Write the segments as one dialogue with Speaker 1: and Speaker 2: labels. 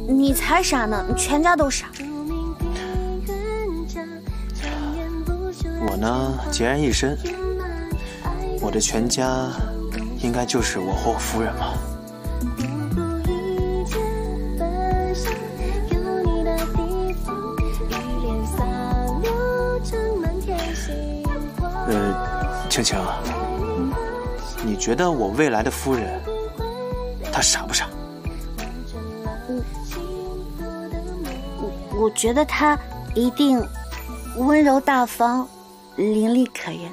Speaker 1: 你才傻呢，你全家都傻。
Speaker 2: 我呢，孑然一身，我的全家应该就是我和我夫人吧。青青啊，你觉得我未来的夫人，她傻不傻？
Speaker 1: 我觉得她一定温柔大方，伶俐可人。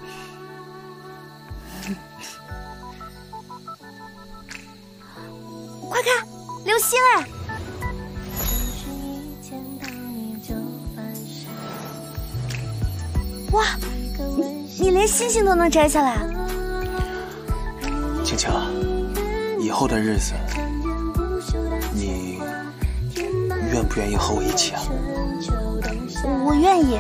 Speaker 1: 快看，流星哎！哇，你连星星都能摘下来？
Speaker 2: 青青，以后的日子，你愿不愿意和我一起啊？
Speaker 1: 我愿意。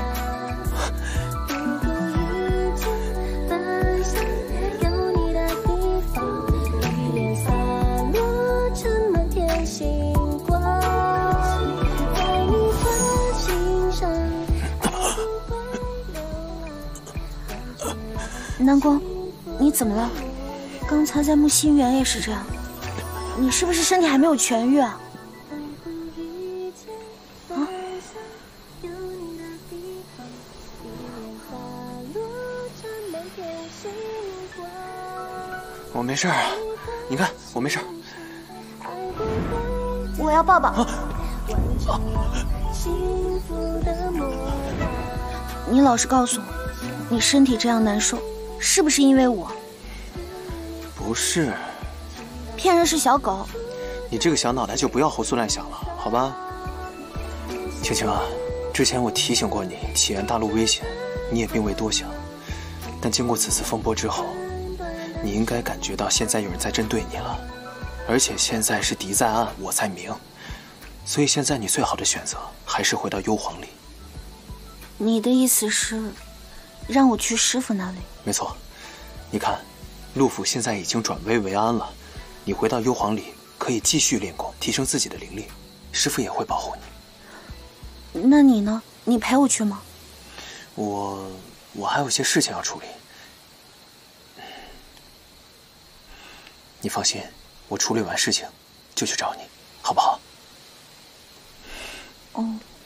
Speaker 1: 南宫，你怎么了？刚才在木心园也是这样，你是不是身体还没有痊愈啊？啊？
Speaker 2: 我没事儿啊，你看我没事儿。
Speaker 1: 我要抱抱。你老实告诉我，你身体这样难受，是不是因为我？
Speaker 2: 不是。
Speaker 1: 骗人是小狗。
Speaker 2: 你这个小脑袋就不要胡思乱想了，好吧？青青啊，之前我提醒过你，启源大陆危险，你也并未多想。但经过此次风波之后，你应该感觉到现在有人在针对你了，而且现在是敌在暗，我在明，所以现在你最好的选择还是回到幽篁里。
Speaker 1: 你的意思是，让我去师傅那里？没
Speaker 2: 错，你看，陆府现在已经转危为安了，你回到幽篁里可以继续练功，提升自己的灵力，师傅也会保护你。
Speaker 1: 那你呢？你陪我去吗？
Speaker 2: 我还有些事情要处理。你放心，我处理完事情就去找你，好不好？
Speaker 1: 哦。